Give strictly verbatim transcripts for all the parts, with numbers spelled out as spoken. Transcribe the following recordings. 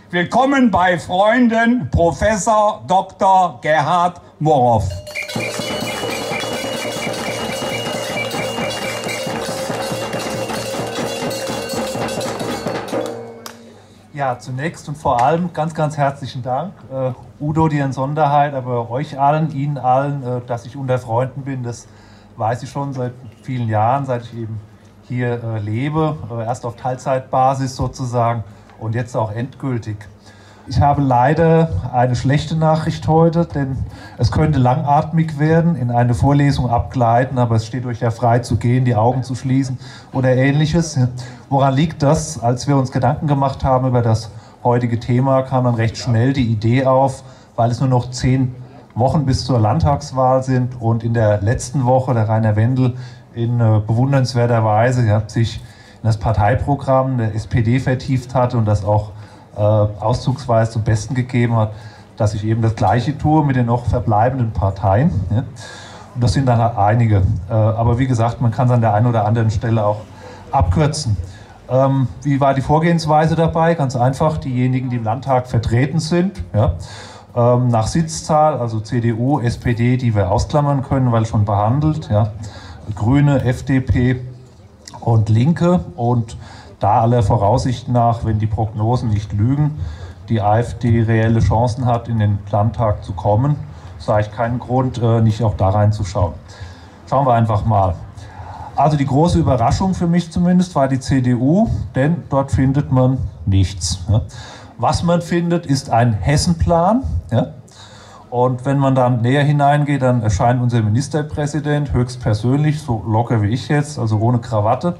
Willkommen bei Freunden Professor Doktor Gerhard Morow. Ja, zunächst und vor allem ganz, ganz herzlichen Dank. Äh, Udo, dir in Sonderheit, aber euch allen, Ihnen allen, äh, dass ich unter Freunden bin, das weiß ich schon seit vielen Jahren, seit ich eben hier äh, lebe. Äh, erst auf Teilzeitbasis sozusagen und jetzt auch endgültig. Ich habe leider eine schlechte Nachricht heute, denn es könnte langatmig werden, in eine Vorlesung abgleiten, aber es steht euch ja frei zu gehen, die Augen zu schließen oder Ähnliches. Woran liegt das? Als wir uns Gedanken gemacht haben über das heutige Thema, kam dann recht schnell die Idee auf, weil es nur noch zehn Wochen bis zur Landtagswahl sind und in der letzten Woche der Rainer Wendel in äh, bewundernswerter Weise ja, sich in das Parteiprogramm der S P D vertieft hatte und das auch äh, auszugsweise zum Besten gegeben hat, dass ich eben das Gleiche tue mit den noch verbleibenden Parteien. Ja. Und das sind dann einige. Äh, aber wie gesagt, man kann es an der einen oder anderen Stelle auch abkürzen. Ähm, wie war die Vorgehensweise dabei? Ganz einfach, diejenigen, die im Landtag vertreten sind, ja, ähm, nach Sitzzahl, also C D U, S P D, die wir ausklammern können, weil schon behandelt, ja, Grüne, F D P und Linke und da aller Voraussicht nach, wenn die Prognosen nicht lügen, die AfD reelle Chancen hat, in den Landtag zu kommen, sah ich keinen Grund, äh, nicht auch da reinzuschauen. Schauen wir einfach mal. Also die große Überraschung für mich zumindest war die C D U, denn dort findet man nichts. Ja. Was man findet, ist ein Hessenplan. Ja. Und wenn man dann näher hineingeht, dann erscheint unser Ministerpräsident höchstpersönlich, so locker wie ich jetzt, also ohne Krawatte,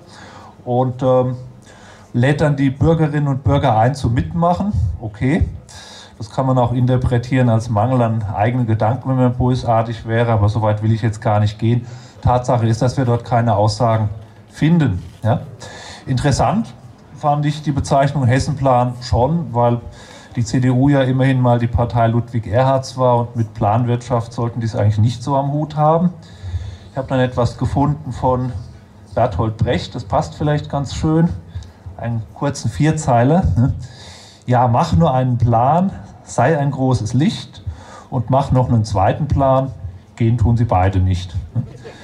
und ähm, lädt dann die Bürgerinnen und Bürger ein zum Mitmachen. Okay, das kann man auch interpretieren als Mangel an eigenen Gedanken, wenn man bösartig wäre, aber so weit will ich jetzt gar nicht gehen. Tatsache ist, dass wir dort keine Aussagen finden. Ja? Interessant fand ich die Bezeichnung Hessenplan schon, weil die C D U ja immerhin mal die Partei Ludwig Erhards war und mit Planwirtschaft sollten die es eigentlich nicht so am Hut haben. Ich habe dann etwas gefunden von Bertolt Brecht, das passt vielleicht ganz schön, einen kurzen Vierzeiler. Ne? Ja, mach nur einen Plan, sei ein großes Licht und mach noch einen zweiten Plan, gehen tun sie beide nicht. Ne?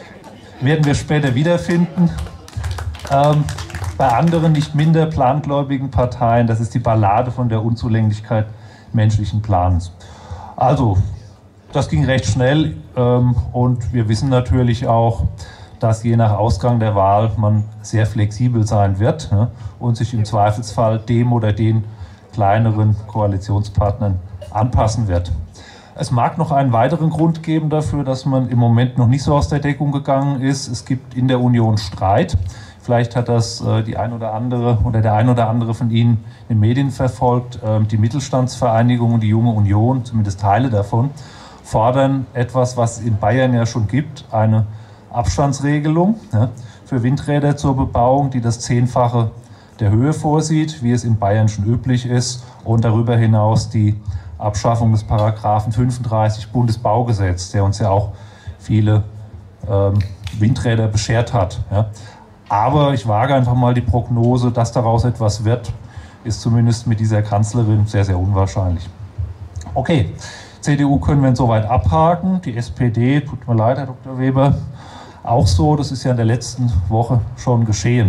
Werden wir später wiederfinden. Ähm, bei anderen nicht minder plangläubigen Parteien, das ist die Ballade von der Unzulänglichkeit menschlichen Plans. Also, das ging recht schnell ähm, und wir wissen natürlich auch, dass je nach Ausgang der Wahl man sehr flexibel sein wird, ne, und sich im Zweifelsfall dem oder den kleineren Koalitionspartnern anpassen wird. Es mag noch einen weiteren Grund geben dafür, dass man im Moment noch nicht so aus der Deckung gegangen ist. Es gibt in der Union Streit. Vielleicht hat das äh, die ein oder andere oder der ein oder andere von Ihnen in den Medien verfolgt. Ähm, die Mittelstandsvereinigung und die Junge Union, zumindest Teile davon, fordern etwas, was es in Bayern ja schon gibt, eine Abstandsregelung, ja, für Windräder zur Bebauung, die das Zehnfache der Höhe vorsieht, wie es in Bayern schon üblich ist, und darüber hinaus die Abschaffung des Paragraphen fünfunddreißig Bundesbaugesetz, der uns ja auch viele ähm, Windräder beschert hat. Ja. Aber ich wage einfach mal die Prognose, dass daraus etwas wird, ist zumindest mit dieser Kanzlerin sehr, sehr unwahrscheinlich. Okay, C D U können wir insoweit abhaken. Die S P D, tut mir leid, Herr Doktor Weber, auch so. Das ist ja in der letzten Woche schon geschehen.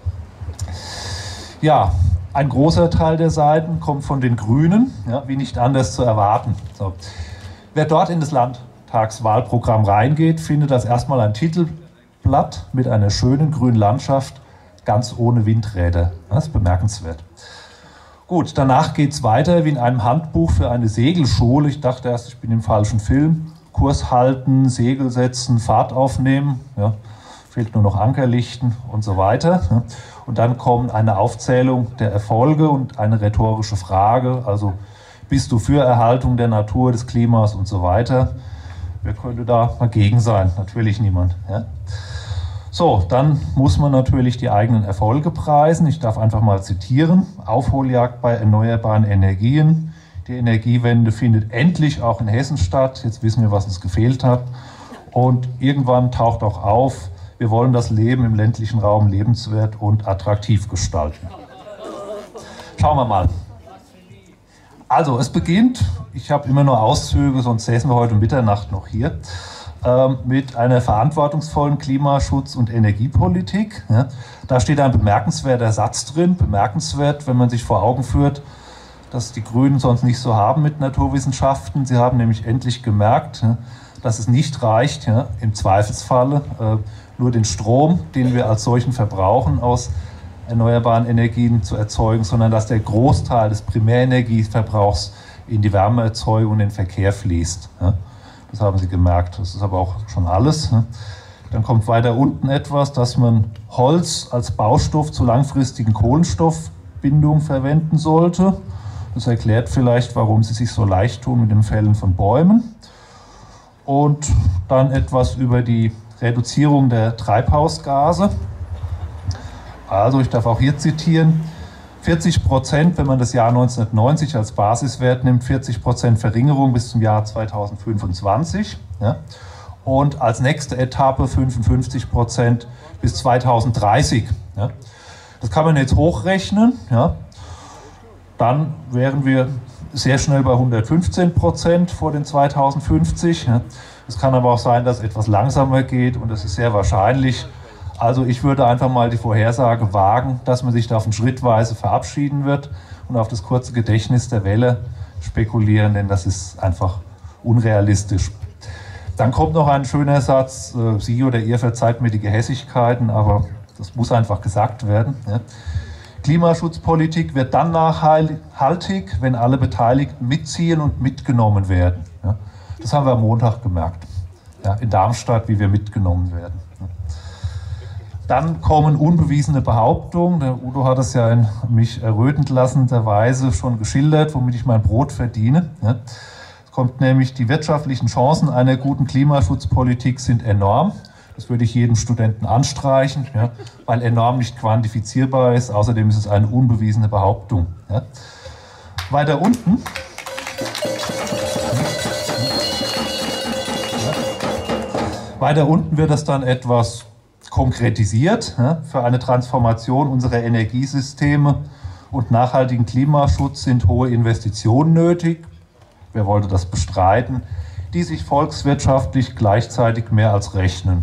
Ja, ein großer Teil der Seiten kommt von den Grünen, ja, wie nicht anders zu erwarten. So. Wer dort in das Landtagswahlprogramm reingeht, findet das erstmal ein Titelblatt mit einer schönen grünen Landschaft, ganz ohne Windräder. Das ist bemerkenswert. Gut, danach geht es weiter wie in einem Handbuch für eine Segelschule. Ich dachte erst, ich bin im falschen Film. Kurs halten, Segel setzen, Fahrt aufnehmen. Ja. Fehlt nur noch Ankerlichten und so weiter. Ja. Und dann kommt eine Aufzählung der Erfolge und eine rhetorische Frage. Also, bist du für Erhaltung der Natur, des Klimas und so weiter? Wer könnte da dagegen sein? Natürlich niemand. Ja. So, dann muss man natürlich die eigenen Erfolge preisen. Ich darf einfach mal zitieren. Aufholjagd bei erneuerbaren Energien. Die Energiewende findet endlich auch in Hessen statt. Jetzt wissen wir, was uns gefehlt hat. Und irgendwann taucht auch auf, wir wollen das Leben im ländlichen Raum lebenswert und attraktiv gestalten. Schauen wir mal. Also, es beginnt, ich habe immer nur Auszüge, sonst säßen wir heute um Mitternacht noch hier, ähm, mit einer verantwortungsvollen Klimaschutz- und Energiepolitik. Ja. Da steht ein bemerkenswerter Satz drin, bemerkenswert, wenn man sich vor Augen führt, dass die Grünen sonst nicht so haben mit Naturwissenschaften. Sie haben nämlich endlich gemerkt, ja, dass es nicht reicht, ja, im Zweifelsfalle äh, nur den Strom, den wir als solchen verbrauchen, aus erneuerbaren Energien zu erzeugen, sondern dass der Großteil des Primärenergieverbrauchs in die Wärmeerzeugung und den Verkehr fließt. Ja. Das haben Sie gemerkt. Das ist aber auch schon alles. Ja. Dann kommt weiter unten etwas, dass man Holz als Baustoff zur langfristigen Kohlenstoffbindung verwenden sollte. Das erklärt vielleicht, warum Sie sich so leicht tun mit dem Fällen von Bäumen. Und dann etwas über die Reduzierung der Treibhausgase. Also ich darf auch hier zitieren, vierzig Prozent, wenn man das Jahr neunzehnhundertneunzig als Basiswert nimmt, vierzig Prozent Verringerung bis zum Jahr zweitausendfünfundzwanzig. Ja. Und als nächste Etappe fünfundfünfzig Prozent bis zweitausenddreißig. Ja. Das kann man jetzt hochrechnen. Ja. Dann wären wir sehr schnell bei hundertfünfzehn Prozent vor den zweitausendfünfzig. Ja. Es kann aber auch sein, dass es etwas langsamer geht und es ist sehr wahrscheinlich. Also ich würde einfach mal die Vorhersage wagen, dass man sich davon schrittweise verabschieden wird und auf das kurze Gedächtnis der Welle spekulieren, denn das ist einfach unrealistisch. Dann kommt noch ein schöner Satz, äh, Sie oder ihr verzeiht mir die Gehässigkeiten, aber das muss einfach gesagt werden. Ja. Klimaschutzpolitik wird dann nachhaltig, wenn alle Beteiligten mitziehen und mitgenommen werden. Ja. Das haben wir am Montag gemerkt, ja, in Darmstadt, wie wir mitgenommen werden. Ja. Dann kommen unbewiesene Behauptungen. Der Udo hat es ja in mich errötend lassenderweise schon geschildert, womit ich mein Brot verdiene. Ja. Es kommt nämlich, die wirtschaftlichen Chancen einer guten Klimaschutzpolitik sind enorm. Das würde ich jedem Studenten anstreichen, ja, weil enorm nicht quantifizierbar ist. Außerdem ist es eine unbewiesene Behauptung. Ja. Weiter unten. Ja. Weiter unten wird das dann etwas konkretisiert. Ja. Für eine Transformation unserer Energiesysteme und nachhaltigen Klimaschutz sind hohe Investitionen nötig. Wer wollte das bestreiten? Die sich volkswirtschaftlich gleichzeitig mehr als rechnen.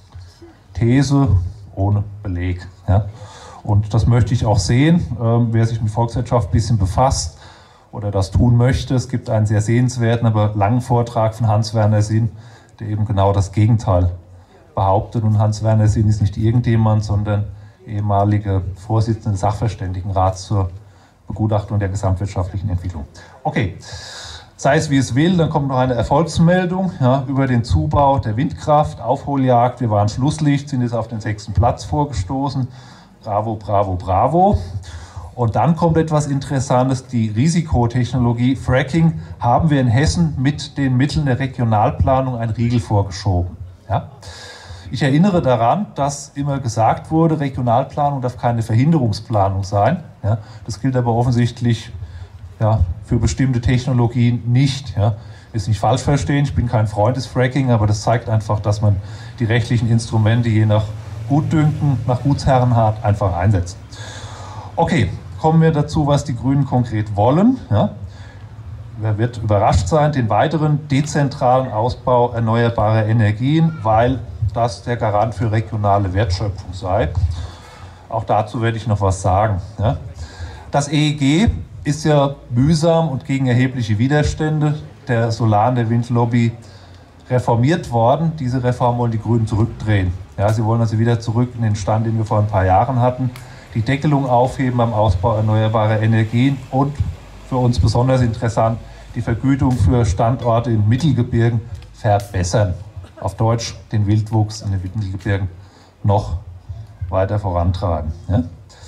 These ohne Beleg. Ja. Und das möchte ich auch sehen. Ähm, wer sich mit Volkswirtschaft ein bisschen befasst oder das tun möchte, es gibt einen sehr sehenswerten, aber langen Vortrag von Hans-Werner Sinn, der eben genau das Gegenteil behauptet. Und Hans-Werner Sinn ist nicht irgendjemand, sondern ehemaliger Vorsitzender des Sachverständigenrats zur Begutachtung der gesamtwirtschaftlichen Entwicklung. Okay. Sei es wie es will, dann kommt noch eine Erfolgsmeldung, ja, über den Zubau der Windkraft, Aufholjagd. Wir waren Schlusslicht, sind jetzt auf den sechsten Platz vorgestoßen. Bravo, bravo, bravo. Und dann kommt etwas Interessantes, die Risikotechnologie Fracking haben wir in Hessen mit den Mitteln der Regionalplanung einen Riegel vorgeschoben. Ja. Ich erinnere daran, dass immer gesagt wurde, Regionalplanung darf keine Verhinderungsplanung sein. Ja. Das gilt aber offensichtlich ja, für bestimmte Technologien nicht. Ja. Ist nicht falsch verstehen, ich bin kein Freund des Fracking, aber das zeigt einfach, dass man die rechtlichen Instrumente je nach Gutdünken, nach Gutsherrenart einfach einsetzt. Okay, kommen wir dazu, was die Grünen konkret wollen. Ja. Wer wird überrascht sein, den weiteren dezentralen Ausbau erneuerbarer Energien, weil das der Garant für regionale Wertschöpfung sei. Auch dazu werde ich noch was sagen. Ja. Das E E G ist ja mühsam und gegen erhebliche Widerstände der Solar- und der Windlobby reformiert worden. Diese Reform wollen die Grünen zurückdrehen. Ja, sie wollen also wieder zurück in den Stand, den wir vor ein paar Jahren hatten. Die Deckelung aufheben beim Ausbau erneuerbarer Energien und für uns besonders interessant, die Vergütung für Standorte in Mittelgebirgen verbessern. Auf Deutsch den Wildwuchs in den Mittelgebirgen noch weiter vorantreiben. Ja?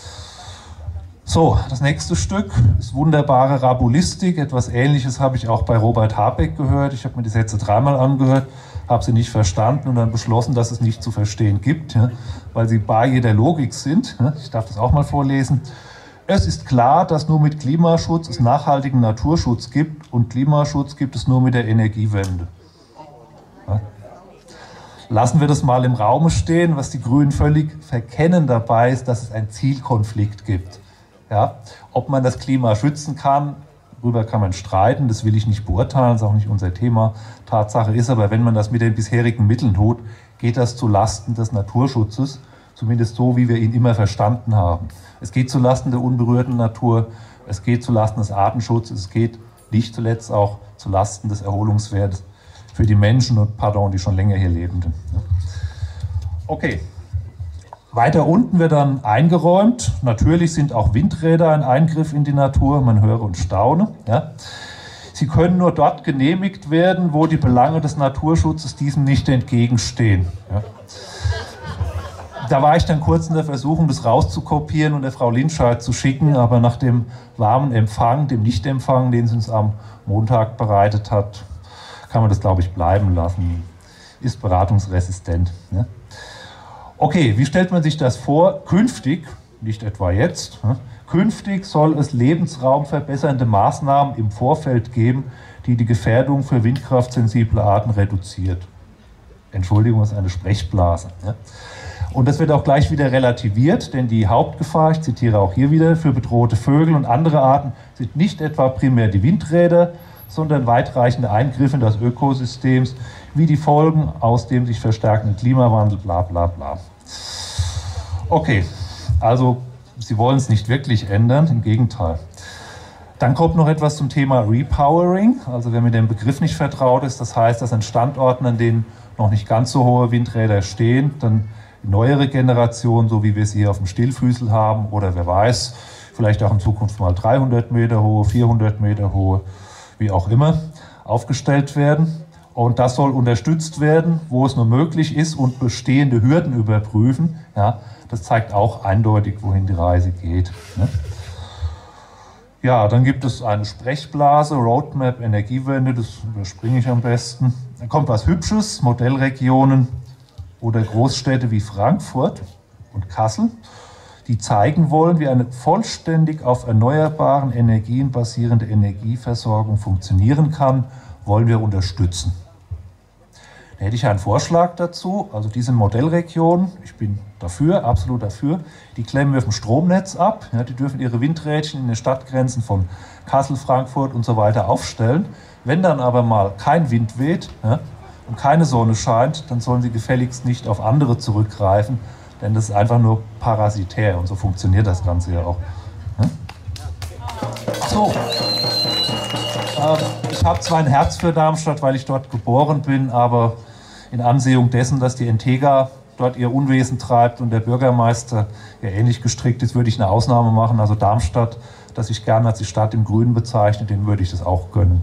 So, das nächste Stück ist wunderbare Rabulistik. Etwas Ähnliches habe ich auch bei Robert Habeck gehört. Ich habe mir die Sätze dreimal angehört, habe sie nicht verstanden und dann beschlossen, dass es nicht zu verstehen gibt, ja, weil sie bar jeder Logik sind. Ja. Ich darf das auch mal vorlesen. Es ist klar, dass nur mit Klimaschutz es nachhaltigen Naturschutz gibt und Klimaschutz gibt es nur mit der Energiewende. Ja. Lassen wir das mal im Raum stehen. Was die Grünen völlig verkennen dabei ist, dass es einen Zielkonflikt gibt. Ja, ob man das Klima schützen kann, darüber kann man streiten, das will ich nicht beurteilen, das ist auch nicht unser Thema. Tatsache ist aber, wenn man das mit den bisherigen Mitteln tut, geht das zu Lasten des Naturschutzes, zumindest so, wie wir ihn immer verstanden haben. Es geht zu Lasten der unberührten Natur, es geht zu Lasten des Artenschutzes, es geht nicht zuletzt auch zu Lasten des Erholungswertes für die Menschen und, pardon, die schon länger hier Lebenden. Okay. Weiter unten wird dann eingeräumt. Natürlich sind auch Windräder ein Eingriff in die Natur, man höre und staune. Ja. Sie können nur dort genehmigt werden, wo die Belange des Naturschutzes diesem nicht entgegenstehen. Ja. Da war ich dann kurz in der Versuchung, das rauszukopieren und der Frau Linscheid zu schicken, aber nach dem warmen Empfang, dem Nichtempfang, den sie uns am Montag bereitet hat, kann man das, glaube ich, bleiben lassen. Ist beratungsresistent. Ja. Okay, wie stellt man sich das vor? Künftig, nicht etwa jetzt, künftig soll es lebensraumverbessernde Maßnahmen im Vorfeld geben, die die Gefährdung für windkraftsensible Arten reduziert. Entschuldigung, das ist eine Sprechblase. Und das wird auch gleich wieder relativiert, denn die Hauptgefahr, ich zitiere auch hier wieder, für bedrohte Vögel und andere Arten sind nicht etwa primär die Windräder, sondern weitreichende Eingriffe in das Ökosystems, wie die Folgen aus dem sich verstärkenden Klimawandel, bla bla bla. Okay, also Sie wollen es nicht wirklich ändern, im Gegenteil. Dann kommt noch etwas zum Thema Repowering, also wer mit dem Begriff nicht vertraut ist, das heißt, dass an Standorten, an denen noch nicht ganz so hohe Windräder stehen, dann neuere Generationen, so wie wir sie hier auf dem Stillfüßel haben, oder wer weiß, vielleicht auch in Zukunft mal dreihundert Meter hohe, vierhundert Meter hohe, wie auch immer, aufgestellt werden. Und das soll unterstützt werden, wo es nur möglich ist, und bestehende Hürden überprüfen. Ja, das zeigt auch eindeutig, wohin die Reise geht. Ne? Ja, dann gibt es eine Sprechblase, Roadmap, Energiewende, das überspringe ich am besten. Dann kommt was Hübsches, Modellregionen oder Großstädte wie Frankfurt und Kassel, die zeigen wollen, wie eine vollständig auf erneuerbaren Energien basierende Energieversorgung funktionieren kann, wollen wir unterstützen. Da hätte ich einen Vorschlag dazu, also diese Modellregionen, ich bin dafür, absolut dafür, die klemmen wir vom Stromnetz ab, ja, die dürfen ihre Windrädchen in den Stadtgrenzen von Kassel, Frankfurt und so weiter aufstellen. Wenn dann aber mal kein Wind weht, ja, und keine Sonne scheint, dann sollen sie gefälligst nicht auf andere zurückgreifen, denn das ist einfach nur parasitär und so funktioniert das Ganze ja auch. Ja? So. Ich habe zwar ein Herz für Darmstadt, weil ich dort geboren bin, aber in Ansehung dessen, dass die Entega dort ihr Unwesen treibt und der Bürgermeister ja ähnlich gestrickt ist, würde ich eine Ausnahme machen. Also Darmstadt, das ich gerne als die Stadt im Grünen bezeichne, den würde ich das auch gönnen.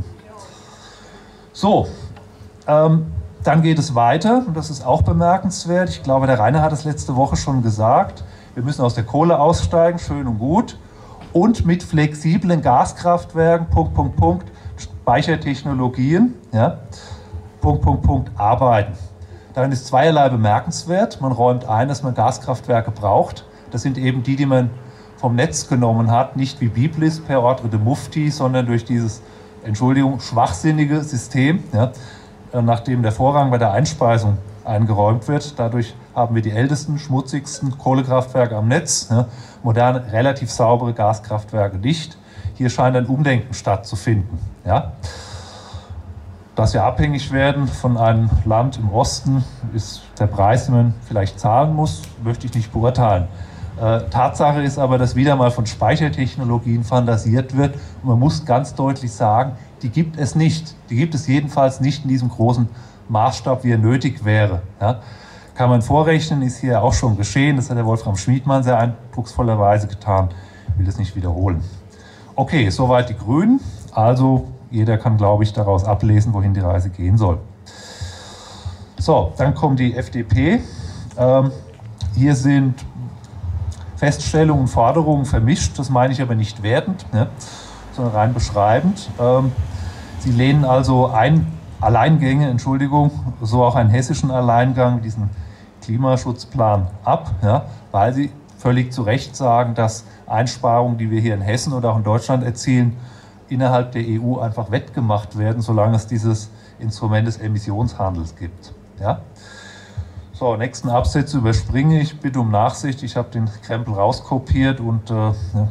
So, ähm, dann geht es weiter und das ist auch bemerkenswert. Ich glaube, der Rainer hat es letzte Woche schon gesagt. Wir müssen aus der Kohle aussteigen, schön und gut. Und mit flexiblen Gaskraftwerken, Punkt, Punkt, Punkt, Speichertechnologien, ja, Punkt, Punkt, Punkt, arbeiten. Darin ist zweierlei bemerkenswert. Man räumt ein, dass man Gaskraftwerke braucht. Das sind eben die, die man vom Netz genommen hat, nicht wie Biblis per Ordre de Mufti, sondern durch dieses, Entschuldigung, schwachsinnige System, ja, nachdem der Vorrang bei der Einspeisung eingeräumt wird. Dadurch haben wir die ältesten, schmutzigsten Kohlekraftwerke am Netz, ja, moderne, relativ saubere Gaskraftwerke nicht. Hier scheint ein Umdenken stattzufinden. Ja. Dass wir abhängig werden von einem Land im Osten, ist der Preis, den man vielleicht zahlen muss, möchte ich nicht beurteilen. Äh, Tatsache ist aber, dass wieder mal von Speichertechnologien fantasiert wird. Und man muss ganz deutlich sagen, die gibt es nicht. Die gibt es jedenfalls nicht in diesem großen Maßstab, wie er nötig wäre. Ja. Kann man vorrechnen, ist hier auch schon geschehen. Das hat der Wolfram Schmiedmann sehr eindrucksvollerweise getan. Ich will das nicht wiederholen. Okay, soweit die Grünen. Also jeder kann, glaube ich, daraus ablesen, wohin die Reise gehen soll. So, dann kommt die F D P. Ähm, hier sind Feststellungen und Forderungen vermischt. Das meine ich aber nicht wertend, ne, sondern rein beschreibend. Ähm, sie lehnen also ein Alleingänge, Entschuldigung, so auch einen hessischen Alleingang, diesen Klimaschutzplan ab, ja, weil sie völlig zu Recht sagen, dass Einsparungen, die wir hier in Hessen oder auch in Deutschland erzielen, innerhalb der E U einfach wettgemacht werden, solange es dieses Instrument des Emissionshandels gibt. Ja? So, nächsten Absätze überspringe ich, bitte um Nachsicht. Ich habe den Krempel rauskopiert und äh, ja,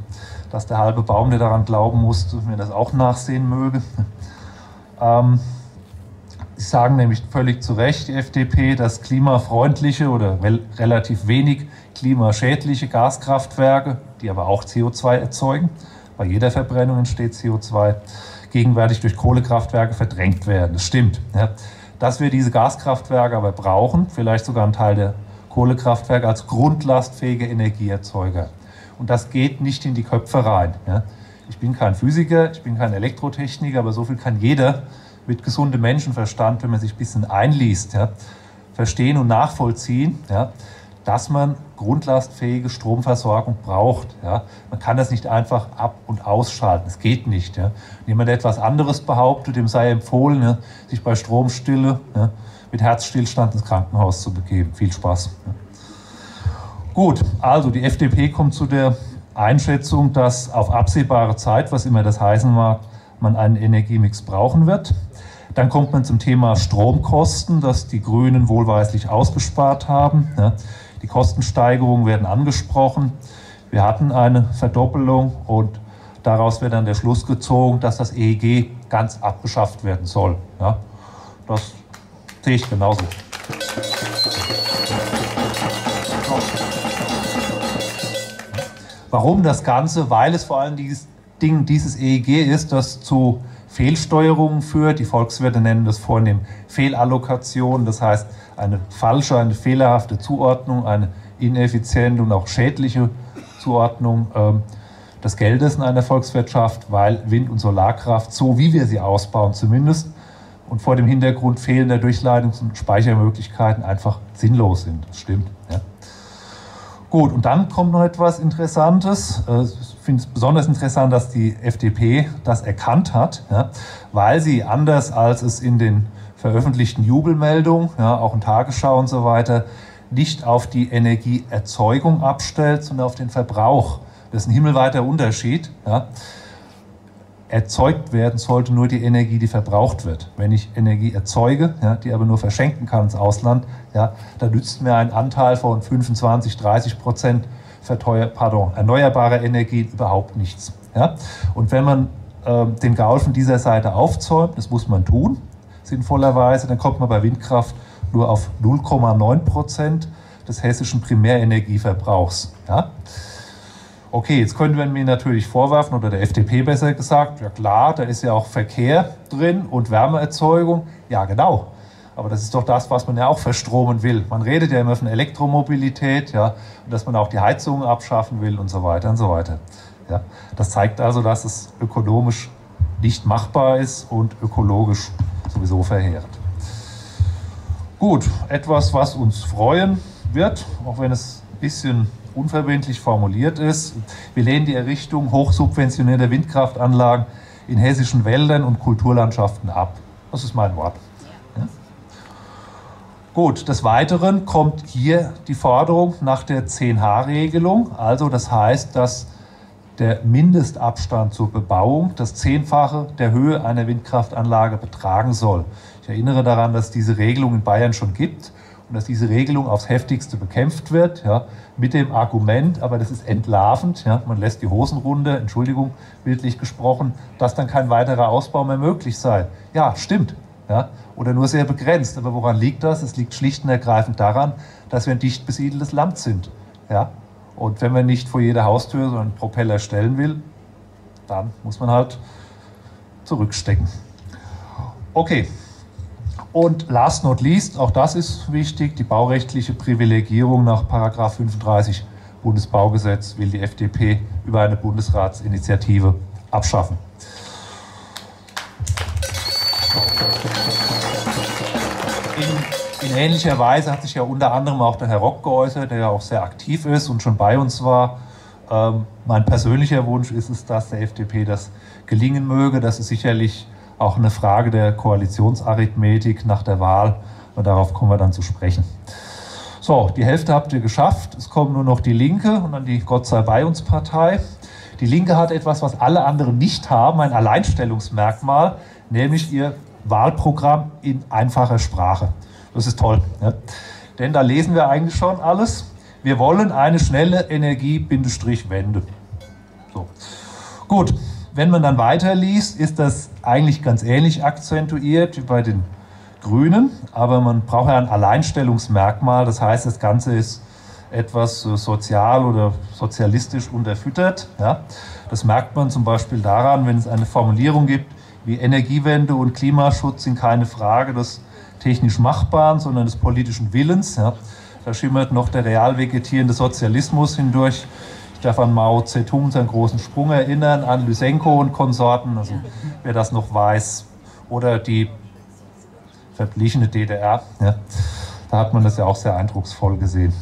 dass der halbe Baum, der daran glauben musste, mir das auch nachsehen möge. Ähm, Sie sagen nämlich völlig zu Recht, die F D P, dass klimafreundliche oder rel relativ wenig klimaschädliche Gaskraftwerke, die aber auch C O zwei erzeugen, bei jeder Verbrennung entsteht C O zwei, gegenwärtig durch Kohlekraftwerke verdrängt werden. Das stimmt. Ja. Dass wir diese Gaskraftwerke aber brauchen, vielleicht sogar ein Teil der Kohlekraftwerke als grundlastfähige Energieerzeuger. Und das geht nicht in die Köpfe rein. Ja. Ich bin kein Physiker, ich bin kein Elektrotechniker, aber so viel kann jeder mit gesundem Menschenverstand, wenn man sich ein bisschen einliest, ja, verstehen und nachvollziehen, ja, dass man grundlastfähige Stromversorgung braucht. Ja. Man kann das nicht einfach ab- und ausschalten. Es geht nicht. Ja. Wenn jemand etwas anderes behauptet, dem sei empfohlen, ja, sich bei Stromstille ja, mit Herzstillstand ins Krankenhaus zu begeben. Viel Spaß. Ja. Gut, also die F D P kommt zu der Einschätzung, dass auf absehbare Zeit, was immer das heißen mag, man einen Energiemix brauchen wird. Dann kommt man zum Thema Stromkosten, das die Grünen wohlweislich ausgespart haben. Ja, die Kostensteigerungen werden angesprochen. Wir hatten eine Verdoppelung und daraus wird dann der Schluss gezogen, dass das E E G ganz abgeschafft werden soll. Ja, das sehe ich genauso. Warum das Ganze? Weil es vor allem dieses Ding, dieses E E G ist, das zu Fehlsteuerungen führt. Die Volkswirte nennen das vornehm Fehlallokation, das heißt eine falsche, eine fehlerhafte Zuordnung, eine ineffiziente und auch schädliche Zuordnung ähm, des Geldes in einer Volkswirtschaft, weil Wind- und Solarkraft, so wie wir sie ausbauen zumindest, und vor dem Hintergrund fehlender Durchleitungs- und Speichermöglichkeiten einfach sinnlos sind. Das stimmt. Ja. Gut, und dann kommt noch etwas Interessantes. Ich finde es besonders interessant, dass die F D P das erkannt hat, ja, weil sie anders als es in den veröffentlichten Jubelmeldungen, ja, auch in Tagesschau und so weiter, nicht auf die Energieerzeugung abstellt, sondern auf den Verbrauch. Das ist ein himmelweiter Unterschied. Ja. Erzeugt werden sollte nur die Energie, die verbraucht wird. Wenn ich Energie erzeuge, ja, die aber nur verschenken kann ins Ausland, ja, dann nützt mir ein Anteil von fünfundzwanzig, dreißig Prozent pardon, erneuerbare Energien überhaupt nichts. Ja. Und wenn man äh, den Gaul von dieser Seite aufzäumt, das muss man tun, sinnvollerweise, dann kommt man bei Windkraft nur auf null Komma neun Prozent des hessischen Primärenergieverbrauchs. Ja. Okay, jetzt könnte man mir natürlich vorwerfen, oder der F D P besser gesagt, ja klar, da ist ja auch Verkehr drin und Wärmeerzeugung. Ja, genau. Aber das ist doch das, was man ja auch verstromen will. Man redet ja immer von Elektromobilität, ja, und dass man auch die Heizungen abschaffen will und so weiter und so weiter. Ja, das zeigt also, dass es ökonomisch nicht machbar ist und ökologisch sowieso verheerend. Gut, etwas, was uns freuen wird, auch wenn es ein bisschen unverbindlich formuliert ist. Wir lehnen die Errichtung hochsubventionierter Windkraftanlagen in hessischen Wäldern und Kulturlandschaften ab. Das ist mein Wort. Ja? Gut, des Weiteren kommt hier die Forderung nach der zehn H Regelung. Also das heißt, dass der Mindestabstand zur Bebauung das Zehnfache der Höhe einer Windkraftanlage betragen soll. Ich erinnere daran, dass es diese Regelung in Bayern schon gibt und dass diese Regelung aufs heftigste bekämpft wird, ja, mit dem Argument, aber das ist entlarvend, ja, man lässt die Hosen runter, Entschuldigung, bildlich gesprochen, dass dann kein weiterer Ausbau mehr möglich sei. Ja, stimmt, ja, oder nur sehr begrenzt. Aber woran liegt das? Es liegt schlicht und ergreifend daran, dass wir ein dicht besiedeltes Land sind. Ja. Und wenn man nicht vor jeder Haustür so einen Propeller stellen will, dann muss man halt zurückstecken. Okay. Und last not least, auch das ist wichtig, die baurechtliche Privilegierung nach Paragraph fünfunddreißig Bundesbaugesetz will die F D P über eine Bundesratsinitiative abschaffen. In, in ähnlicher Weise hat sich ja unter anderem auch der Herr Rock geäußert, der ja auch sehr aktiv ist und schon bei uns war. Ähm, mein persönlicher Wunsch ist es, dass der F D P das gelingen möge. Das ist sicherlich auch eine Frage der Koalitionsarithmetik nach der Wahl. Und darauf kommen wir dann zu sprechen. So, die Hälfte habt ihr geschafft. Es kommt nur noch die Linke und dann die Gott sei bei uns Partei. Die Linke hat etwas, was alle anderen nicht haben, ein Alleinstellungsmerkmal, nämlich ihr Wahlprogramm in einfacher Sprache. Das ist toll. Ja? Denn da lesen wir eigentlich schon alles. Wir wollen eine schnelle Energie-Wende. So. Gut, wenn man dann weiterliest, ist das eigentlich ganz ähnlich akzentuiert wie bei den Grünen, aber man braucht ja ein Alleinstellungsmerkmal, das heißt, das Ganze ist etwas sozial oder sozialistisch unterfüttert. Ja? Das merkt man zum Beispiel daran, wenn es eine Formulierung gibt, wie Energiewende und Klimaschutz sind keine Frage des technisch Machbaren, sondern des politischen Willens. Ja? Da schimmert noch der real vegetierende Sozialismus hindurch. Ich darf an Mao Zedong seinen großen Sprung erinnern, an Lysenko und Konsorten, also wer das noch weiß, oder die verblichene D D R. Ja? Da hat man das ja auch sehr eindrucksvoll gesehen.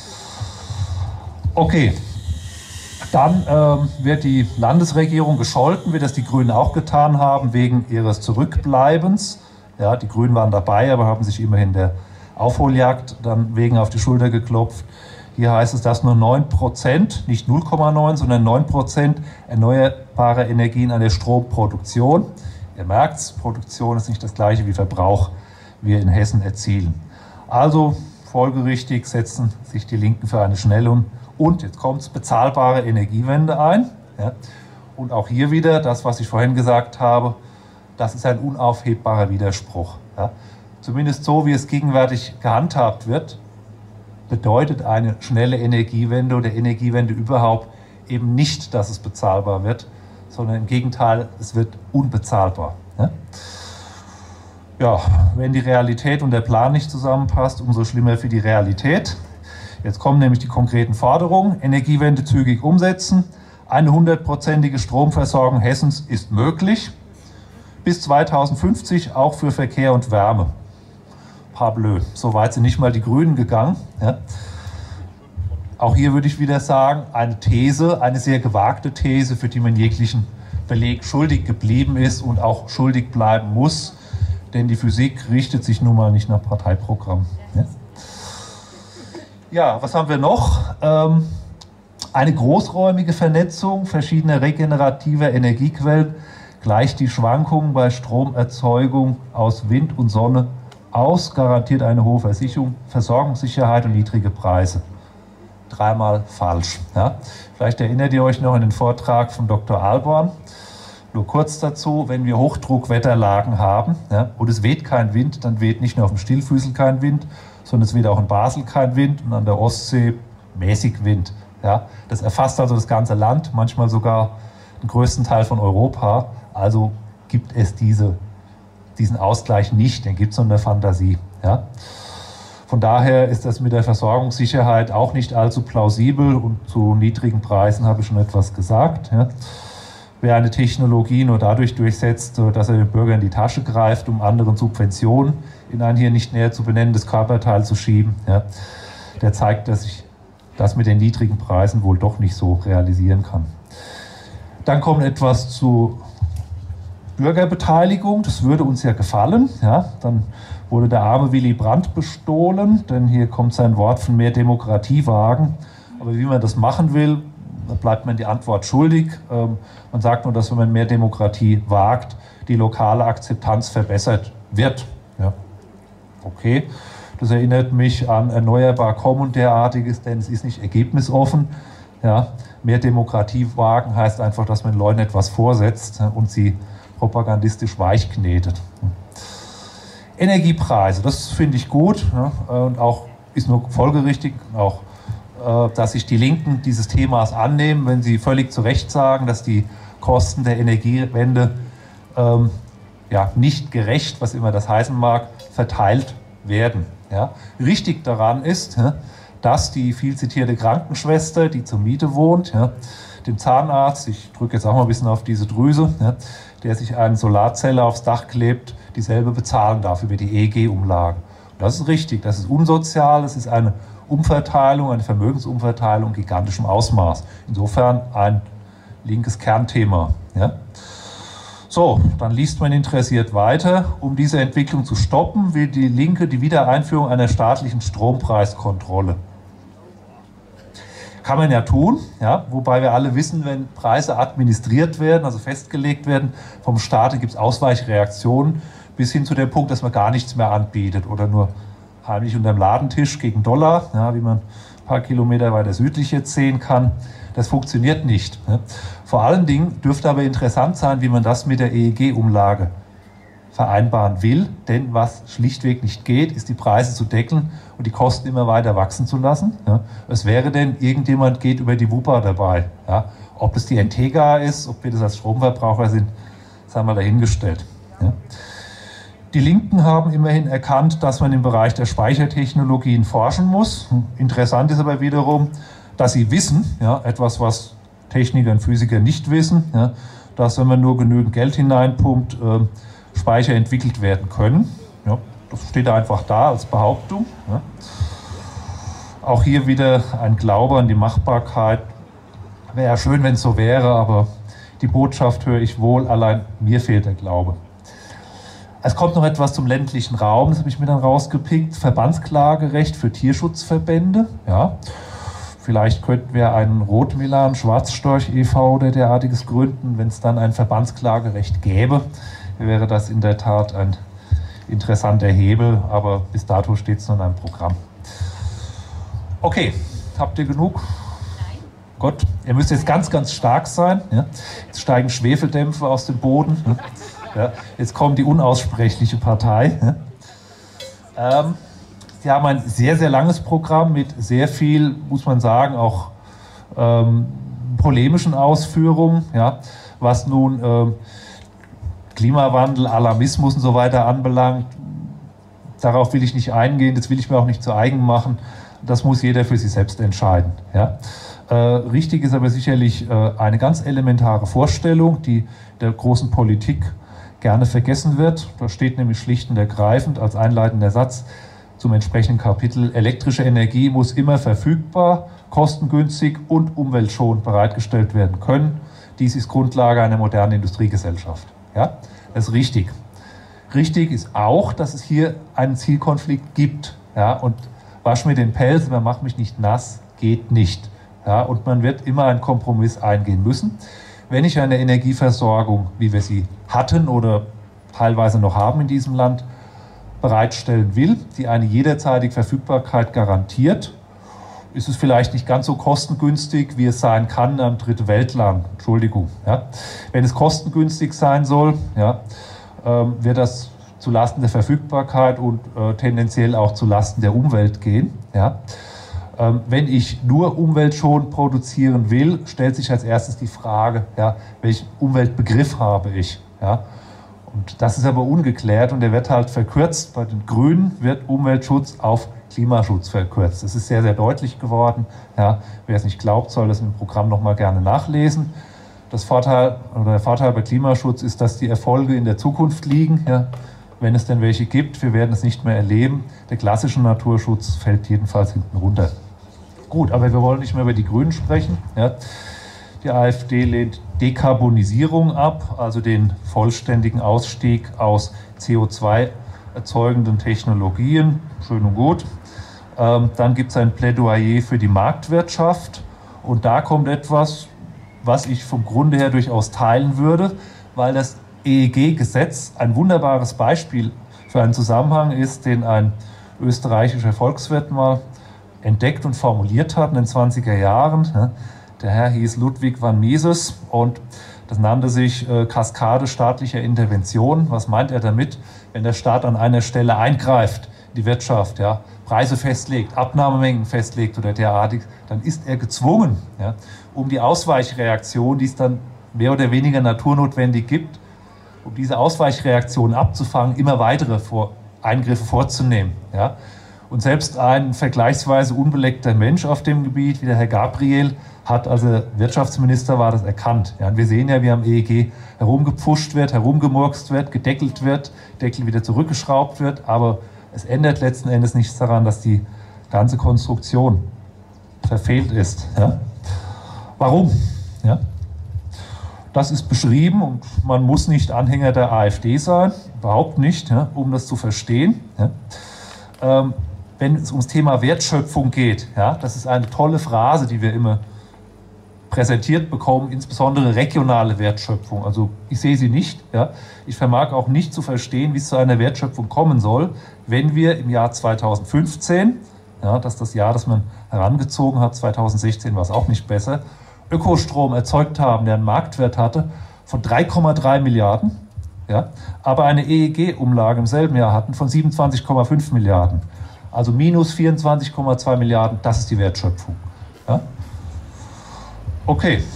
Okay, dann ähm, wird die Landesregierung gescholten, wie das die Grünen auch getan haben, wegen ihres Zurückbleibens. Ja, die Grünen waren dabei, aber haben sich immerhin der Aufholjagd dann wegen auf die Schulter geklopft. Hier heißt es, dass nur neun Prozent, nicht null Komma neun, sondern neun Prozent erneuerbare Energien an der Stromproduktion. Ihr merkt es, Produktion ist nicht das gleiche wie Verbrauch, wir in Hessen erzielen. Also folgerichtig setzen sich die Linken für eine schnelle und, jetzt kommt es, bezahlbare Energiewende ein. Ja. Und auch hier wieder das, was ich vorhin gesagt habe, das ist ein unaufhebbarer Widerspruch. Ja. Zumindest so, wie es gegenwärtig gehandhabt wird, bedeutet eine schnelle Energiewende oder Energiewende überhaupt eben nicht, dass es bezahlbar wird, sondern im Gegenteil, es wird unbezahlbar. Ja. Ja, wenn die Realität und der Plan nicht zusammenpasst, umso schlimmer für die Realität. Jetzt kommen nämlich die konkreten Forderungen. Energiewende zügig umsetzen. Eine hundertprozentige Stromversorgung Hessens ist möglich. Bis zweitausendfünfzig auch für Verkehr und Wärme. Parbleu. So weit sind nicht mal die Grünen gegangen. Ja. Auch hier würde ich wieder sagen, eine These, eine sehr gewagte These, für die man jeglichen Beleg schuldig geblieben ist und auch schuldig bleiben muss. Denn die Physik richtet sich nun mal nicht nach Parteiprogramm. Ja, ja, was haben wir noch? Ähm, eine großräumige Vernetzung verschiedener regenerativer Energiequellen gleicht die Schwankungen bei Stromerzeugung aus Wind und Sonne aus, garantiert eine hohe Versicherung, Versorgungssicherheit und niedrige Preise. Dreimal falsch. Ja? Vielleicht erinnert ihr euch noch an den Vortrag von Doktor Alborn. Nur kurz dazu, wenn wir Hochdruckwetterlagen haben, ja, und es weht kein Wind, dann weht nicht nur auf dem Stillfüßel kein Wind, sondern es weht auch in Basel kein Wind und an der Ostsee mäßig Wind. Ja. Das erfasst also das ganze Land, manchmal sogar den größten Teil von Europa. Also gibt es diese, diesen Ausgleich nicht, den gibt es nur in der Fantasie. Ja. Von daher ist das mit der Versorgungssicherheit auch nicht allzu plausibel und zu niedrigen Preisen habe ich schon etwas gesagt. Ja. Wer eine Technologie nur dadurch durchsetzt, dass er den Bürger in die Tasche greift, um anderen Subventionen in ein hier nicht näher zu benennendes Körperteil zu schieben, ja, der zeigt, dass sich das mit den niedrigen Preisen wohl doch nicht so realisieren kann. Dann kommt etwas zu Bürgerbeteiligung. Das würde uns ja gefallen. Ja. Dann wurde der arme Willy Brandt bestohlen, denn hier kommt sein Wort von mehr Demokratie wagen. Aber wie man das machen will, da bleibt man die Antwort schuldig. Ähm, man sagt nur, dass wenn man mehr Demokratie wagt, die lokale Akzeptanz verbessert wird. Ja. Okay, das erinnert mich an Erneuerbar Komm und derartiges, denn es ist nicht ergebnisoffen. Ja. Mehr Demokratie wagen heißt einfach, dass man den Leuten etwas vorsetzt und sie propagandistisch weichknetet. Energiepreise, das finde ich gut, ja, und auch ist nur folgerichtig, auch dass sich die Linken dieses Themas annehmen, wenn sie völlig zu Recht sagen, dass die Kosten der Energiewende ähm, ja, nicht gerecht, was immer das heißen mag, verteilt werden. Ja. Richtig daran ist, ja, dass die viel zitierte Krankenschwester, die zur Miete wohnt, ja, dem Zahnarzt, ich drücke jetzt auch mal ein bisschen auf diese Drüse, ja, der sich eine Solarzelle aufs Dach klebt, dieselbe bezahlen darf über die E E G-Umlage. Das ist richtig, das ist unsozial, das ist eine Umverteilung, eine Vermögensumverteilung gigantischem Ausmaß. Insofern ein linkes Kernthema. Ja. So, dann liest man interessiert weiter. Um diese Entwicklung zu stoppen, will die Linke die Wiedereinführung einer staatlichen Strompreiskontrolle. Kann man ja tun, ja, wobei wir alle wissen, wenn Preise administriert werden, also festgelegt werden vom Staat, gibt es Ausweichreaktionen bis hin zu dem Punkt, dass man gar nichts mehr anbietet oder nur heimlich unterm Ladentisch gegen Dollar, ja, wie man ein paar Kilometer weiter südlich jetzt sehen kann. Das funktioniert nicht. Vor allen Dingen dürfte aber interessant sein, wie man das mit der E E G-Umlage vereinbaren will, denn was schlichtweg nicht geht, ist die Preise zu deckeln und die Kosten immer weiter wachsen zu lassen. Es wäre denn, irgendjemand geht über die Wupper dabei. Ob es die Entega ist, ob wir das als Stromverbraucher sind, das haben wir dahingestellt. Die Linken haben immerhin erkannt, dass man im Bereich der Speichertechnologien forschen muss. Interessant ist aber wiederum, dass sie wissen, ja, etwas, was Techniker und Physiker nicht wissen, ja, dass, wenn man nur genügend Geld hineinpumpt, äh, Speicher entwickelt werden können. Ja, das steht einfach da als Behauptung. Ja. Auch hier wieder ein Glaube an die Machbarkeit. Wäre ja schön, wenn es so wäre, aber die Botschaft höre ich wohl, allein mir fehlt der Glaube. Es kommt noch etwas zum ländlichen Raum, das habe ich mir dann rausgepickt. Verbandsklagerecht für Tierschutzverbände. Ja. Vielleicht könnten wir einen Rotmilan Schwarzstorch e V oder derartiges gründen. Wenn es dann ein Verbandsklagerecht gäbe, wäre das in der Tat ein interessanter Hebel, aber bis dato steht es noch in einem Programm. Okay, habt ihr genug? Nein. Gut, ihr müsst jetzt ganz, ganz stark sein. Ja? Jetzt steigen Schwefeldämpfe aus dem Boden. Ja? Jetzt kommt die unaussprechliche Partei. Ja? Ähm, Sie haben ein sehr, sehr langes Programm mit sehr viel, muss man sagen, auch ähm, polemischen Ausführungen, ja, was nun ähm, Klimawandel, Alarmismus und so weiter anbelangt. Darauf will ich nicht eingehen, das will ich mir auch nicht zu eigen machen. Das muss jeder für sich selbst entscheiden. Ja. Äh, richtig ist aber sicherlich äh, eine ganz elementare Vorstellung, die der großen Politik gerne vergessen wird. Da steht nämlich schlicht und ergreifend als einleitender Satz zum entsprechenden Kapitel: Elektrische Energie muss immer verfügbar, kostengünstig und umweltschonend bereitgestellt werden können. Dies ist Grundlage einer modernen Industriegesellschaft. Ja, das ist richtig. Richtig ist auch, dass es hier einen Zielkonflikt gibt. Ja, und wasch mir den Pelz, aber mach mich nicht nass, geht nicht. Ja, und man wird immer einen Kompromiss eingehen müssen. Wenn ich eine Energieversorgung, wie wir sie hatten oder teilweise noch haben in diesem Land, bereitstellen will, die eine jederzeitige Verfügbarkeit garantiert, ist es vielleicht nicht ganz so kostengünstig, wie es sein kann in einem Dritte Weltland. Entschuldigung. Ja. Wenn es kostengünstig sein soll, ja, ähm, wird das zulasten der Verfügbarkeit und äh, tendenziell auch zulasten der Umwelt gehen. Ja. Ähm, wenn ich nur umweltschonend produzieren will, stellt sich als erstes die Frage, ja, welchen Umweltbegriff habe ich? Ja. Und das ist aber ungeklärt und der wird halt verkürzt. Bei den Grünen wird Umweltschutz auf Klimaschutz verkürzt. Das ist sehr, sehr deutlich geworden. Ja, wer es nicht glaubt, soll das im Programm noch mal gerne nachlesen. Das Vorteil, oder der Vorteil bei Klimaschutz ist, dass die Erfolge in der Zukunft liegen, ja, wenn es denn welche gibt. Wir werden es nicht mehr erleben. Der klassische Naturschutz fällt jedenfalls hinten runter. Gut, aber wir wollen nicht mehr über die Grünen sprechen. Ja. Die AfD lehnt Dekarbonisierung ab, also den vollständigen Ausstieg aus C O zwei erzeugenden Technologien. Schön und gut. Ähm, dann gibt es ein Plädoyer für die Marktwirtschaft. Und da kommt etwas, was ich vom Grunde her durchaus teilen würde, weil das E E G-Gesetz ein wunderbares Beispiel für einen Zusammenhang ist, den ein österreichischer Volkswirt mal entdeckt und formuliert hat in den zwanziger Jahren. Der Herr hieß Ludwig van Mises und das nannte sich äh, Kaskade staatlicher Intervention. Was meint er damit? Wenn der Staat an einer Stelle eingreift, die Wirtschaft, ja, Preise festlegt, Abnahmemengen festlegt oder derartig, dann ist er gezwungen, ja, um die Ausweichreaktion, die es dann mehr oder weniger naturnotwendig gibt, um diese Ausweichreaktion abzufangen, immer weitere Vor- Eingriffe vorzunehmen. Ja. Und selbst ein vergleichsweise unbeleckter Mensch auf dem Gebiet, wie der Herr Gabriel, hat, als er Wirtschaftsminister war, das erkannt. Ja, und wir sehen ja, wie am E E G herumgepfuscht wird, herumgemurkst wird, gedeckelt wird, Deckel wieder zurückgeschraubt wird, aber es ändert letzten Endes nichts daran, dass die ganze Konstruktion verfehlt ist. Ja. Warum? Ja. Das ist beschrieben und man muss nicht Anhänger der AfD sein, überhaupt nicht, ja, um das zu verstehen. Ja. Ähm, wenn es ums Thema Wertschöpfung geht, ja, das ist eine tolle Phrase, die wir immer präsentiert bekommen, insbesondere regionale Wertschöpfung. Also ich sehe sie nicht. Ja. Ich vermag auch nicht zu verstehen, wie es zu einer Wertschöpfung kommen soll, wenn wir im Jahr zweitausendfünfzehn, ja, das ist das Jahr, das man herangezogen hat. zweitausendsechzehn war es auch nicht besser. Ökostrom erzeugt haben, der einen Marktwert hatte von drei Komma drei Milliarden, ja, aber eine E E G-Umlage im selben Jahr hatten von siebenundzwanzig Komma fünf Milliarden. Also minus vierundzwanzig Komma zwei Milliarden, das ist die Wertschöpfung. Ja. Okay,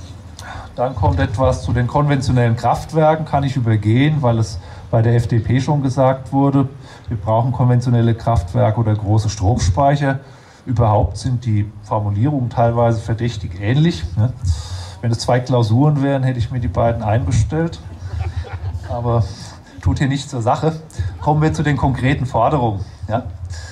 dann kommt etwas zu den konventionellen Kraftwerken, kann ich übergehen, weil es bei der F D P schon gesagt wurde, wir brauchen konventionelle Kraftwerke oder große Stromspeicher. Überhaupt sind die Formulierungen teilweise verdächtig ähnlich. Ne? Wenn es zwei Klausuren wären, hätte ich mir die beiden einbestellt. Aber tut hier nichts zur Sache. Kommen wir zu den konkreten Forderungen. Ja?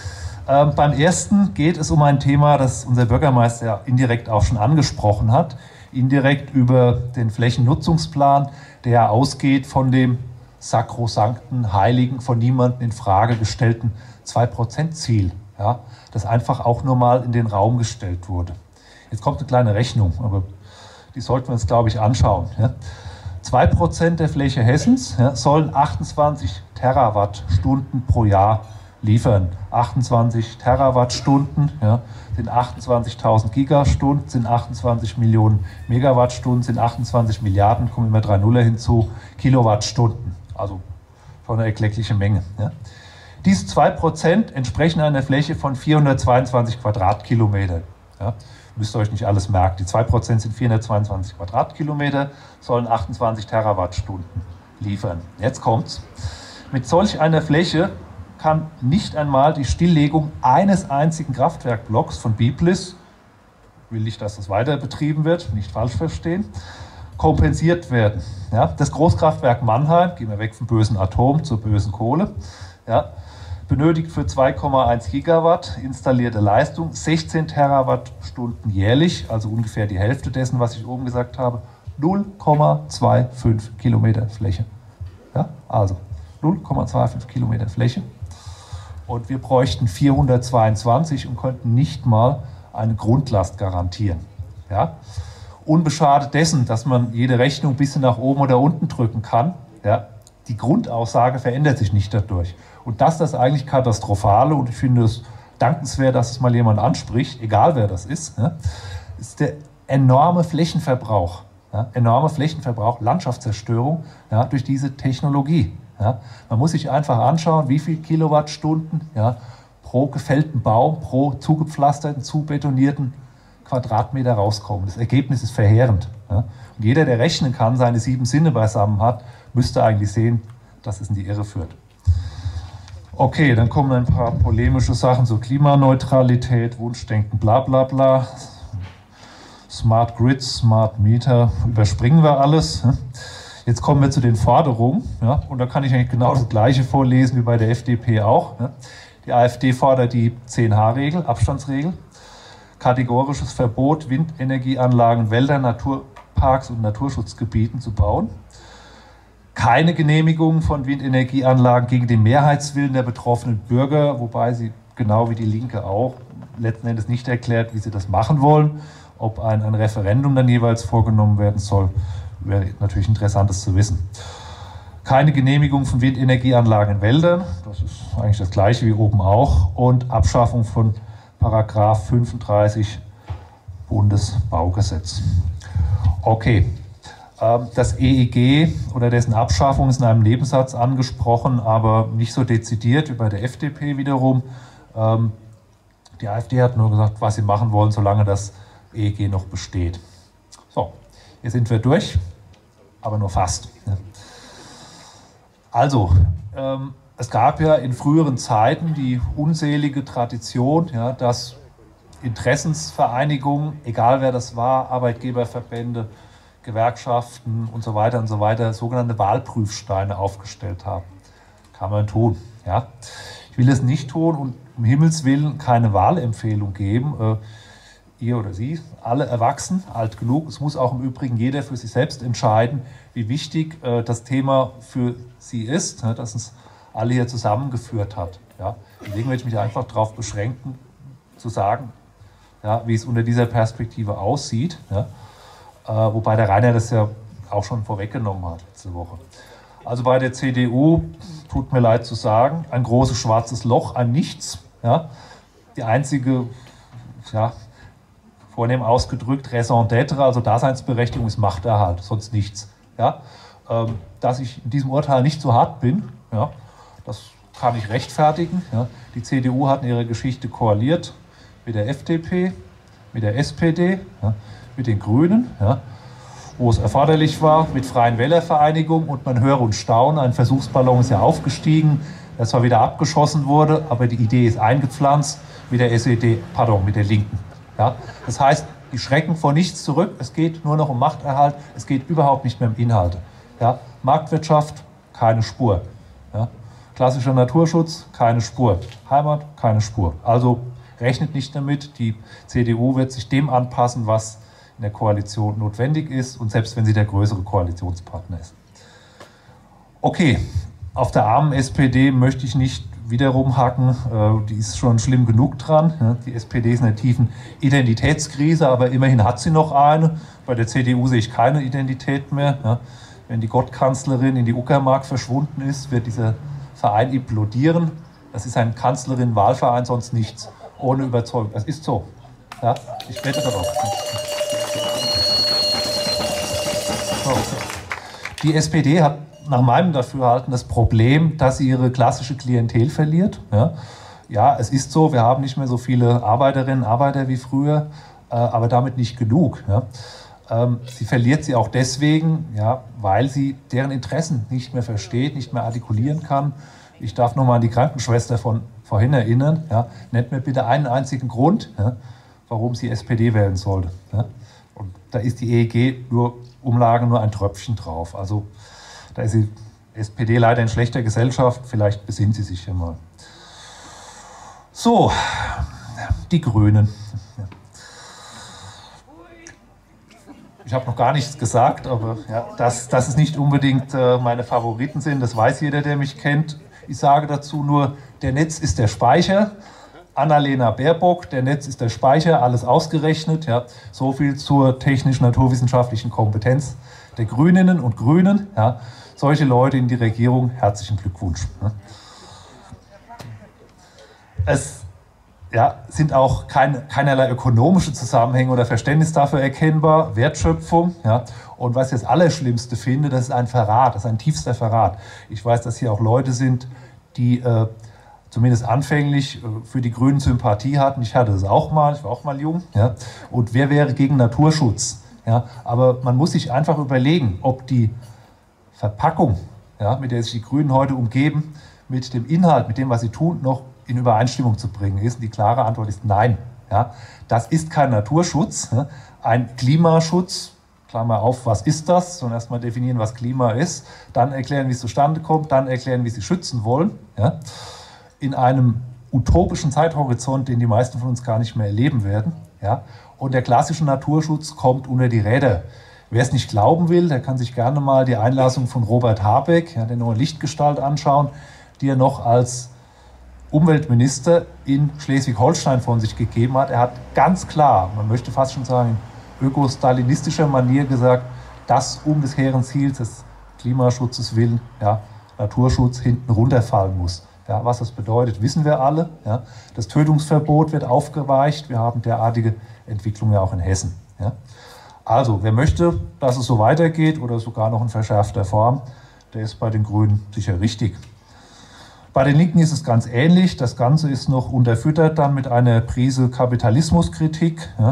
Ähm, beim ersten geht es um ein Thema, das unser Bürgermeister indirekt auch schon angesprochen hat. Indirekt über den Flächennutzungsplan, der ausgeht von dem sakrosankten, heiligen, von niemandem in Frage gestellten zwei Prozent Ziel. Ja, das einfach auch nur mal in den Raum gestellt wurde. Jetzt kommt eine kleine Rechnung, aber die sollten wir uns, glaube ich, anschauen. Ja. zwei Prozent der Fläche Hessens, ja, sollen achtundzwanzig Terawattstunden pro Jahr liefern. achtundzwanzig Terawattstunden, ja, sind achtundzwanzigtausend Gigastunden, sind achtundzwanzig Millionen Megawattstunden, sind achtundzwanzig Milliarden, kommen immer drei Nuller hinzu, Kilowattstunden. Also schon eine erkleckliche Menge. Ja. Diese zwei Prozent entsprechen einer Fläche von vierhundertzweiundzwanzig Quadratkilometern. Ja, müsst ihr euch nicht alles merken. Die zwei Prozent sind vierhundertzweiundzwanzig Quadratkilometer, sollen achtundzwanzig Terawattstunden liefern. Jetzt kommt's. Mit solch einer Fläche kann nicht einmal die Stilllegung eines einzigen Kraftwerkblocks von Biblis, will ich, dass das weiter betrieben wird, nicht falsch verstehen, kompensiert werden. Ja, das Großkraftwerk Mannheim, gehen wir weg vom bösen Atom zur bösen Kohle, ja, benötigt für zwei Komma eins Gigawatt installierte Leistung sechzehn Terawattstunden jährlich, also ungefähr die Hälfte dessen, was ich oben gesagt habe, null Komma fünfundzwanzig Kilometer Fläche. Ja, also null Komma fünfundzwanzig Kilometer Fläche. Und wir bräuchten vierhundertzweiundzwanzig und könnten nicht mal eine Grundlast garantieren. Ja? Unbeschadet dessen, dass man jede Rechnung ein bisschen nach oben oder unten drücken kann, ja, die Grundaussage verändert sich nicht dadurch. Und das ist das eigentlich Katastrophale, und ich finde es dankenswert, dass es mal jemand anspricht, egal wer das ist, ja, ist der enorme Flächenverbrauch, ja, enorme Flächenverbrauch, Landschaftszerstörung, ja, durch diese Technologie. Ja. Man muss sich einfach anschauen, wie viele Kilowattstunden, ja, pro gefällten Baum, pro zugepflasterten, zubetonierten Quadratmeter rauskommen. Das Ergebnis ist verheerend. Ja. Und jeder, der rechnen kann, seine sieben Sinne beisammen hat, müsste eigentlich sehen, dass es in die Irre führt. Okay, dann kommen ein paar polemische Sachen zur Klimaneutralität, Wunschdenken, bla bla bla. Smart Grids, Smart Meter, überspringen wir alles. Jetzt kommen wir zu den Forderungen. Ja, und da kann ich eigentlich genau das Gleiche vorlesen wie bei der F D P auch. Ja. Die AfD fordert die zehn H Regel, Abstandsregel, kategorisches Verbot, Windenergieanlagen, Wälder, Naturparks und Naturschutzgebieten zu bauen. Keine Genehmigung von Windenergieanlagen gegen den Mehrheitswillen der betroffenen Bürger, wobei sie, genau wie die Linke auch, letzten Endes nicht erklärt, wie sie das machen wollen. Ob ein, ein Referendum dann jeweils vorgenommen werden soll, wäre natürlich interessant, das zu wissen. Keine Genehmigung von Windenergieanlagen in Wäldern, das ist eigentlich das Gleiche wie oben auch. Und Abschaffung von Paragraph fünfunddreißig Bundesbaugesetz. Okay. Das E E G oder dessen Abschaffung ist in einem Nebensatz angesprochen, aber nicht so dezidiert wie bei der F D P wiederum. Die AfD hat nur gesagt, was sie machen wollen, solange das E E G noch besteht. So, hier sind wir durch, aber nur fast. Also, es gab ja in früheren Zeiten die unselige Tradition, ja, dass Interessensvereinigungen, egal wer das war, Arbeitgeberverbände, Gewerkschaften und so weiter und so weiter, sogenannte Wahlprüfsteine aufgestellt haben. Kann man tun. Ja. Ich will es nicht tun und um Himmels Willen keine Wahlempfehlung geben. Äh, ihr oder Sie, alle erwachsen, alt genug. Es muss auch im Übrigen jeder für sich selbst entscheiden, wie wichtig äh, das Thema für Sie ist, ne, dass uns alle hier zusammengeführt hat. Ja. Deswegen werde ich mich einfach darauf beschränken, zu sagen, ja, wie es unter dieser Perspektive aussieht. Ja. Uh, wobei der Rainer das ja auch schon vorweggenommen hat letzte Woche. Also bei der C D U, tut mir leid zu sagen, ein großes schwarzes Loch, ein Nichts. Ja. Die einzige ja, vornehm ausgedrückt, Raison d'être, also Daseinsberechtigung ist Machterhalt, sonst nichts. Ja? Ähm, dass ich in diesem Urteil nicht so hart bin, ja, das kann ich rechtfertigen. Ja? Die C D U hat in ihrer Geschichte koaliert mit der F D P, mit der S P D, ja, mit den Grünen, ja, wo es erforderlich war, mit Freien Wählervereinigung, und man höre und staune, ein Versuchsballon ist ja aufgestiegen, der zwar wieder abgeschossen wurde, aber die Idee ist eingepflanzt mit der S E D, pardon, mit der Linken. Ja. Das heißt, die schrecken vor nichts zurück, es geht nur noch um Machterhalt, es geht überhaupt nicht mehr um Inhalte. Ja. Marktwirtschaft, keine Spur. Ja. Klassischer Naturschutz, keine Spur. Heimat, keine Spur. Also rechnet nicht damit, die C D U wird sich dem anpassen, was in der Koalition notwendig ist, und selbst wenn sie der größere Koalitionspartner ist. Okay, auf der armen S P D möchte ich nicht wieder rumhacken, die ist schon schlimm genug dran. Die S P D ist in einer tiefen Identitätskrise, aber immerhin hat sie noch eine. Bei der C D U sehe ich keine Identität mehr. Wenn die Gottkanzlerin in die Uckermark verschwunden ist, wird dieser Verein implodieren. Das ist ein Kanzlerin-Wahlverein, sonst nichts. Ohne Überzeugung. Das ist so. Ja, ich wette darauf. So. Die S P D hat nach meinem Dafürhalten das Problem, dass sie ihre klassische Klientel verliert. Ja, ja, es ist so, wir haben nicht mehr so viele Arbeiterinnen und Arbeiter wie früher, äh, aber damit nicht genug. Ja. Ähm, sie verliert sie auch deswegen, ja, weil sie deren Interessen nicht mehr versteht, nicht mehr artikulieren kann. Ich darf nochmal an die Krankenschwester von vorhin erinnern. Ja. Nennt mir bitte einen einzigen Grund, ja, warum sie S P D wählen sollte. Ja. Und da ist die E E G-Umlage nur ein Tröpfchen drauf. Also da ist die S P D leider in schlechter Gesellschaft. Vielleicht besinnt sie sich ja mal. So, die Grünen. Ich habe noch gar nichts gesagt, aber ja, dass, dass es nicht unbedingt äh, meine Favoriten sind, das weiß jeder, der mich kennt. Ich sage dazu nur, der Netz ist der Speicher. Annalena Baerbock, der Netz ist der Speicher, alles ausgerechnet. Ja. So viel zur technisch-naturwissenschaftlichen Kompetenz der Grüninnen und Grünen. Ja. Solche Leute in die Regierung, herzlichen Glückwunsch. Ja. Es ja, sind auch keine, keinerlei ökonomische Zusammenhänge oder Verständnis dafür erkennbar, Wertschöpfung. Ja. Und was ich das Allerschlimmste finde, das ist ein Verrat, das ist ein tiefster Verrat. Ich weiß, dass hier auch Leute sind, die äh, zumindest anfänglich äh, für die Grünen Sympathie hatten. Ich hatte das auch mal, ich war auch mal jung. Ja. Und wer wäre gegen Naturschutz? Ja. Aber man muss sich einfach überlegen, ob die Verpackung, ja, mit der sich die Grünen heute umgeben, mit dem Inhalt, mit dem, was sie tun, noch in Übereinstimmung zu bringen ist. Und die klare Antwort ist nein. Ja. Das ist kein Naturschutz. Ja. Ein Klimaschutz, Klammer auf, was ist das? Und erstmal definieren, was Klima ist, dann erklären, wie es zustande kommt, dann erklären, wie sie schützen wollen. Ja. In einem utopischen Zeithorizont, den die meisten von uns gar nicht mehr erleben werden. Ja. Und der klassische Naturschutz kommt unter die Räder. Wer es nicht glauben will, der kann sich gerne mal die Einlassung von Robert Habeck, ja, der neue Lichtgestalt, anschauen, die er noch als Umweltminister in Schleswig-Holstein von sich gegeben hat. Er hat ganz klar, man möchte fast schon sagen, in öko-stalinistischer Manier gesagt, dass um des hehren Ziels des Klimaschutzes willen, ja, Naturschutz hinten runterfallen muss. Ja, was das bedeutet, wissen wir alle. Ja. Das Tötungsverbot wird aufgeweicht. Wir haben derartige Entwicklungen ja auch in Hessen. Ja. Also, wer möchte, dass es so weitergeht oder sogar noch in verschärfter Form, der ist bei den Grünen sicher richtig. Bei den Linken ist es ganz ähnlich. Das Ganze ist noch unterfüttert dann mit einer Prise Kapitalismuskritik. Ja.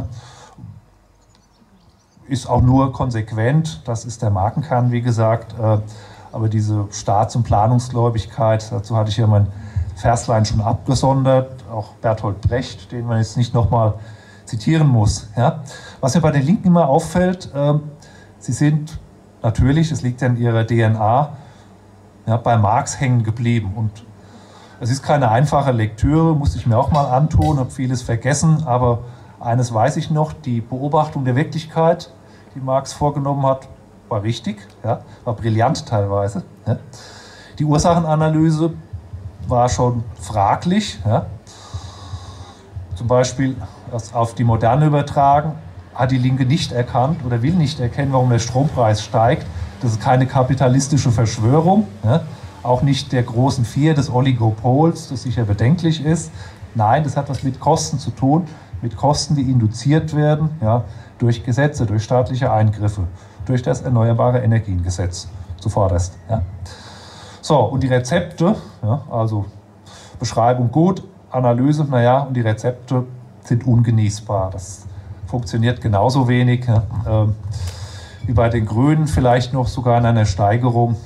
Ist auch nur konsequent. Das ist der Markenkern, wie gesagt. Aber diese Staats- und Planungsgläubigkeit, dazu hatte ich ja mein Verslein schon abgesondert. Auch Bertolt Brecht, den man jetzt nicht nochmal zitieren muss. Ja. Was mir bei den Linken immer auffällt, äh, sie sind natürlich, es liegt ja in ihrer D N A, ja, bei Marx hängen geblieben. Und es ist keine einfache Lektüre, musste ich mir auch mal antun, habe vieles vergessen, aber eines weiß ich noch, die Beobachtung der Wirklichkeit, die Marx vorgenommen hat, war richtig, ja, war brillant teilweise. Ja. Die Ursachenanalyse war schon fraglich. Ja. Zum Beispiel das auf die Moderne übertragen, hat die Linke nicht erkannt oder will nicht erkennen, warum der Strompreis steigt. Das ist keine kapitalistische Verschwörung, ja. Auch nicht der großen Vier des Oligopols, das sicher bedenklich ist. Nein, das hat was mit Kosten zu tun. mit Kosten, die induziert werden, ja, durch Gesetze, durch staatliche Eingriffe, durch das Erneuerbare Energiengesetz zuvorderst. Ja. So, und die Rezepte, ja, also Beschreibung gut, Analyse, naja, und die Rezepte sind ungenießbar. Das funktioniert genauso wenig ja, äh, wie bei den Grünen, vielleicht noch sogar in einer Steigerung.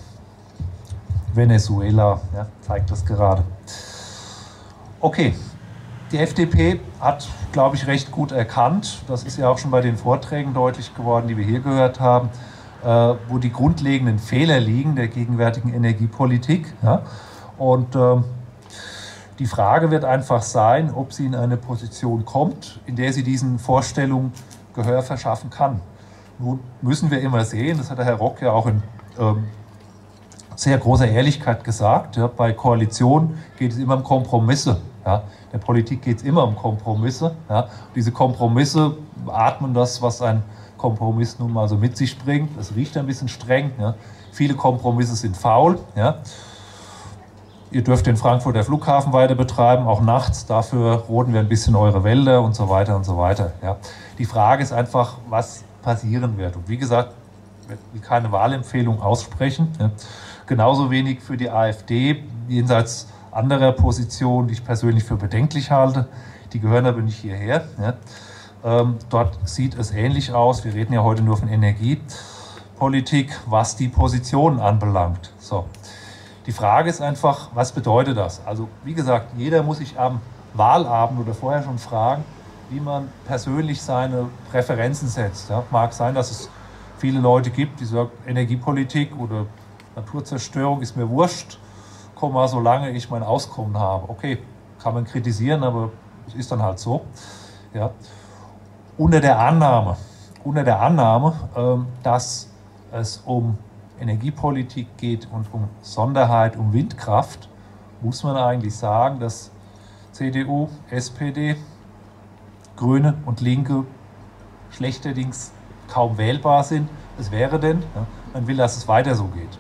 Venezuela ja, zeigt das gerade. Okay, die F D P hat, glaube ich, recht gut erkannt, das ist ja auch schon bei den Vorträgen deutlich geworden, die wir hier gehört haben, äh, wo die grundlegenden Fehler liegen der gegenwärtigen Energiepolitik. Ja? Und äh, die Frage wird einfach sein, ob sie in eine Position kommt, in der sie diesen Vorstellungen Gehör verschaffen kann. Nun müssen wir immer sehen, das hat der Herr Rock ja auch in ähm, sehr großer Ehrlichkeit gesagt, ja, bei Koalitionen geht es immer um Kompromisse. Ja. Der Politik geht es immer um Kompromisse. Ja. Diese Kompromisse atmen das, was ein Kompromiss nun mal so mit sich bringt. Es riecht ein bisschen streng. Ja. Viele Kompromisse sind faul. Ja. Ihr dürft den Frankfurter Flughafen weiter betreiben, auch nachts. Dafür roden wir ein bisschen eure Wälder und so weiter und so weiter. Ja. Die Frage ist einfach, was passieren wird. Und wie gesagt, ich will keine Wahlempfehlung aussprechen. Ja. Genauso wenig für die AfD, jenseits anderer Positionen, die ich persönlich für bedenklich halte. Die gehören aber nicht hierher. Ja. Ähm, dort sieht es ähnlich aus. Wir reden ja heute nur von Energiepolitik, was die Positionen anbelangt. So. Die Frage ist einfach, was bedeutet das? Also wie gesagt, jeder muss sich am Wahlabend oder vorher schon fragen, wie man persönlich seine Präferenzen setzt. Ja. Mag sein, dass es viele Leute gibt, die sagen, Energiepolitik oder Naturzerstörung ist mir wurscht, Komma, solange ich mein Auskommen habe. Okay, kann man kritisieren, aber es ist dann halt so. Ja. Unter der Annahme, unter der Annahme, ähm, dass es um Energiepolitik geht und um Sonderheit, um Windkraft, muss man eigentlich sagen, dass C D U, S P D, Grüne und Linke schlechterdings kaum wählbar sind. Es wäre denn, ja, man will, dass es weiter so geht.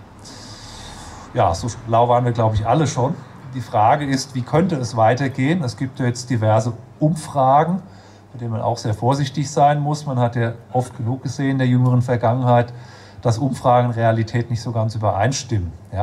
Ja, so schlau waren wir, glaube ich, alle schon. Die Frage ist, wie könnte es weitergehen? Es gibt ja jetzt diverse Umfragen, bei denen man auch sehr vorsichtig sein muss. Man hat ja oft genug gesehen in der jüngeren Vergangenheit, dass Umfragen und Realität nicht so ganz übereinstimmen. Ja.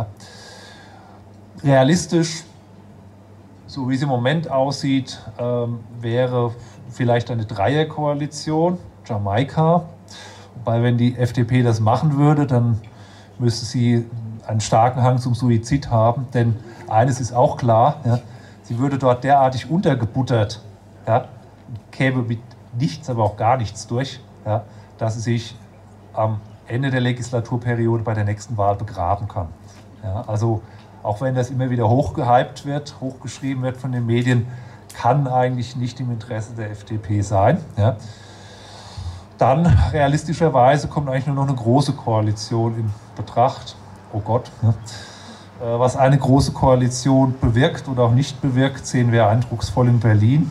Realistisch, so wie es im Moment aussieht, ähm, wäre vielleicht eine Dreierkoalition, Jamaika. Wobei, wenn die F D P das machen würde, dann müsste sie einen starken Hang zum Suizid haben, denn eines ist auch klar, ja, sie würde dort derartig untergebuttert, ja, käme mit nichts, aber auch gar nichts durch, ja, dass sie sich am Ende der Legislaturperiode bei der nächsten Wahl begraben kann. Ja, also auch wenn das immer wieder hochgehypt wird, hochgeschrieben wird von den Medien, kann eigentlich nicht im Interesse der F D P sein. Ja. Dann realistischerweise kommt eigentlich nur noch eine große Koalition in Betracht. Oh Gott. Ja. Was eine große Koalition bewirkt oder auch nicht bewirkt, sehen wir eindrucksvoll in Berlin.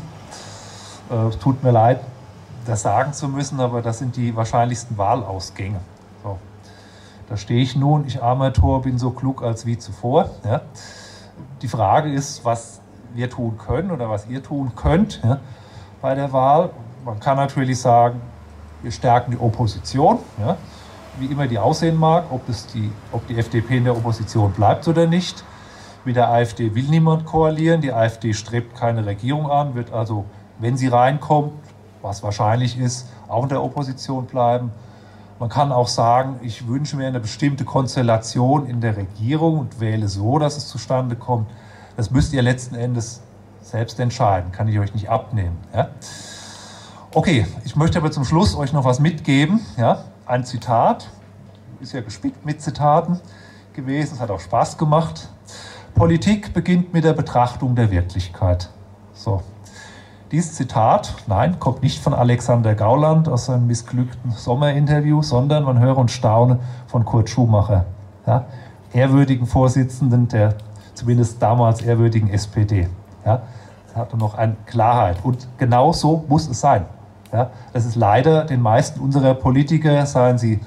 Äh, tut mir leid, das sagen zu müssen, aber das sind die wahrscheinlichsten Wahlausgänge. So. Da stehe ich nun, ich armer Tor, bin so klug als wie zuvor. Ja. Die Frage ist, was wir tun können oder was ihr tun könnt, ja, bei der Wahl. Man kann natürlich sagen, wir stärken die Opposition, ja, wie immer die aussehen mag, ob, das die, ob die F D P in der Opposition bleibt oder nicht. Mit der AfD will niemand koalieren, die AfD strebt keine Regierung an, wird also, wenn sie reinkommt, was wahrscheinlich ist, auch in der Opposition bleiben. Man kann auch sagen, ich wünsche mir eine bestimmte Konstellation in der Regierung und wähle so, dass es zustande kommt. Das müsst ihr letzten Endes selbst entscheiden, kann ich euch nicht abnehmen. Ja? Okay, ich möchte aber zum Schluss euch noch was mitgeben. Ja? Ein Zitat, ist ja gespickt mit Zitaten gewesen, es hat auch Spaß gemacht. Politik beginnt mit der Betrachtung der Wirklichkeit. So. Dieses Zitat, nein, kommt nicht von Alexander Gauland aus seinem missglückten Sommerinterview, sondern man höre und staune von Kurt Schumacher, ja? ehrwürdigen Vorsitzenden der zumindest damals ehrwürdigen S P D. Ja? Das hatte noch eine Klarheit. Und genau so muss es sein. Ja, das ist leider den meisten unserer Politiker, seien sie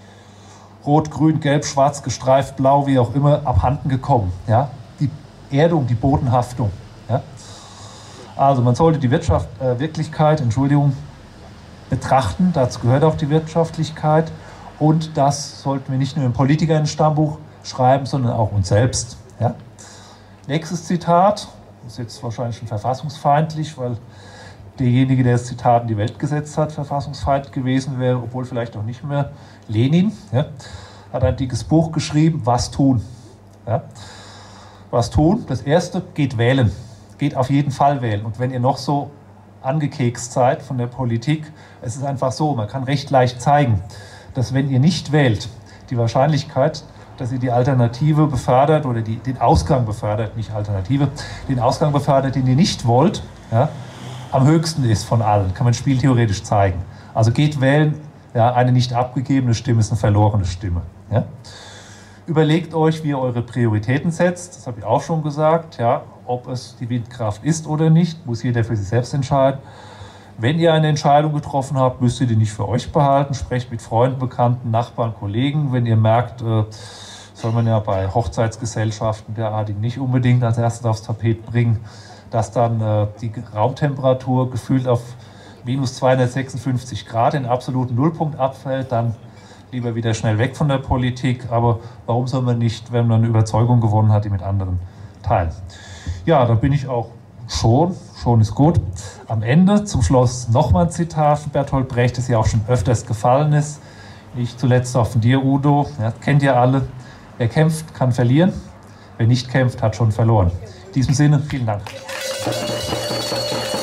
rot, grün, gelb, schwarz, gestreift, blau, wie auch immer, abhanden gekommen. Ja, die Erdung, die Bodenhaftung. Ja. Also man sollte die Wirtschaft, äh, Wirklichkeit, Entschuldigung, betrachten. Dazu gehört auch die Wirtschaftlichkeit. Und das sollten wir nicht nur im Politiker ins Stammbuch schreiben, sondern auch uns selbst. Ja? Nächstes Zitat, das ist jetzt wahrscheinlich schon verfassungsfeindlich, weil derjenige, der das Zitat in die Welt gesetzt hat, verfassungsfeindlich gewesen wäre, obwohl vielleicht auch nicht mehr. Lenin, ja, hat ein dickes Buch geschrieben, Was tun? Ja? Was tun? Das Erste, geht wählen. Geht auf jeden Fall wählen. Und wenn ihr noch so angekekst seid von der Politik, es ist einfach so, man kann recht leicht zeigen, dass wenn ihr nicht wählt, die Wahrscheinlichkeit, dass ihr die Alternative befördert oder die, den Ausgang befördert, nicht Alternative, den Ausgang befördert, den ihr nicht wollt, ja, am höchsten ist von allen, kann man spieltheoretisch zeigen. Also geht wählen, ja, eine nicht abgegebene Stimme ist eine verlorene Stimme. Ja. Überlegt euch, wie ihr eure Prioritäten setzt, das habe ich auch schon gesagt, ja, ob es die Windkraft ist oder nicht, muss jeder für sich selbst entscheiden. Wenn ihr eine Entscheidung getroffen habt, müsst ihr die nicht für euch behalten. Sprecht mit Freunden, Bekannten, Nachbarn, Kollegen. Wenn ihr merkt, äh, soll man ja bei Hochzeitsgesellschaften derartig nicht unbedingt als erstes aufs Tapet bringen, dass dann äh, die Raumtemperatur gefühlt auf minus zweihundertsechsundfünfzig Grad in absoluten Nullpunkt abfällt, dann lieber wieder schnell weg von der Politik. Aber warum soll man nicht, wenn man eine Überzeugung gewonnen hat, die mit anderen teilen? Ja, da bin ich auch schon, schon ist gut. Am Ende, zum Schluss, nochmal ein Zitat von Bertolt Brecht, das ja auch schon öfters gefallen ist. Nicht zuletzt auch von dir, Udo. Ja, kennt ihr alle. Wer kämpft, kann verlieren. Wer nicht kämpft, hat schon verloren. In diesem Sinne, vielen Dank.